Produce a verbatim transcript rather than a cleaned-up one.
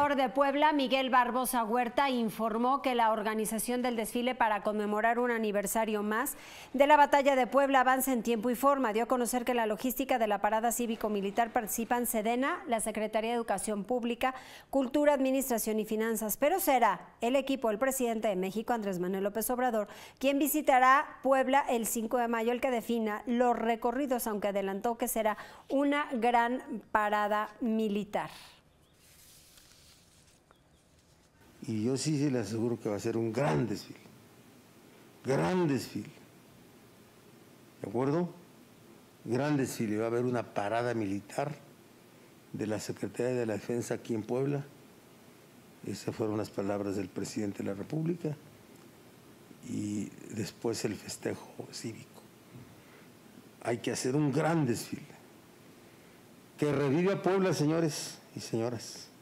gobernador de Puebla, Miguel Barbosa Huerta, informó que la organización del desfile para conmemorar un aniversario más de la Batalla de Puebla avanza en tiempo y forma. Dio a conocer que la logística de la parada cívico-militar participan Sedena, la Secretaría de Educación Pública, Cultura, Administración y Finanzas, pero será el equipo del presidente de México, Andrés Manuel López Obrador, quien visitará Puebla el cinco de mayo, el que defina los recorridos, aunque adelantó que será una gran parada militar. Y yo sí, sí le aseguro que va a ser un gran desfile, gran desfile, ¿de acuerdo? Gran desfile, va a haber una parada militar de la Secretaría de la Defensa aquí en Puebla. Esas fueron las palabras del presidente de la República. Y después el festejo cívico. Hay que hacer un gran desfile. Que revive a Puebla, señores y señoras.